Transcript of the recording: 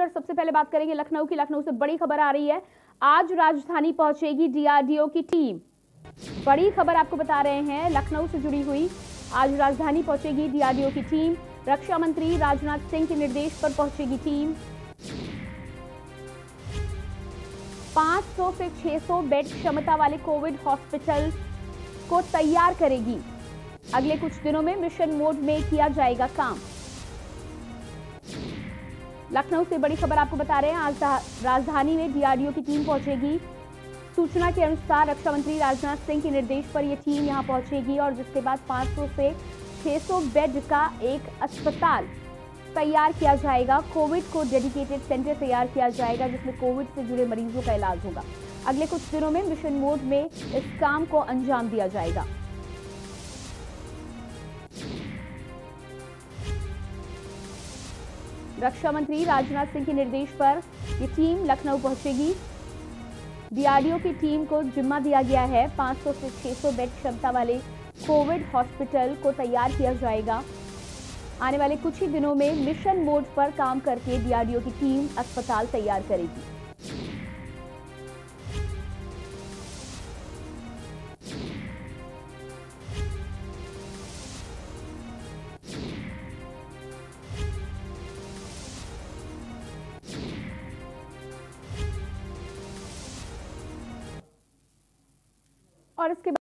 और सबसे पहले बात करेंगे लखनऊ की। लखनऊ से बड़ी खबर आ रही है, आज राजधानी पहुंचेगी डीआरडीओ की टीम। बड़ी खबर आपको बता रहे हैं लखनऊ से जुड़ी हुई। आज राजधानी पहुंचेगी डीआरडीओ की टीम। रक्षा मंत्री राजनाथ सिंह के निर्देश पर पहुंचेगी टीम। 500 से 600 बेड क्षमता वाले कोविड हॉस्पिटल को तैयार करेगी। अगले कुछ दिनों में मिशन मोड में किया जाएगा काम। लखनऊ से बड़ी खबर आपको बता रहे हैं, आज राजधानी में डीआरडीओ की टीम पहुंचेगी। सूचना के अनुसार रक्षा मंत्री राजनाथ सिंह के निर्देश पर यह टीम यहां पहुंचेगी और जिसके बाद 500 से 600 बेड का एक अस्पताल तैयार किया जाएगा। कोविड को डेडिकेटेड सेंटर तैयार किया जाएगा जिसमें कोविड से जुड़े मरीजों का इलाज होगा। अगले कुछ दिनों में मिशन मोड में इस काम को अंजाम दिया जाएगा। रक्षा मंत्री राजनाथ सिंह के निर्देश पर यह टीम लखनऊ पहुंचेगी। डीआरडीओ की टीम को जिम्मा दिया गया है 500 से 600 बेड क्षमता वाले कोविड हॉस्पिटल को तैयार किया जाएगा। आने वाले कुछ ही दिनों में मिशन मोड पर काम करके डीआरडीओ की टीम अस्पताल तैयार करेगी। और इसके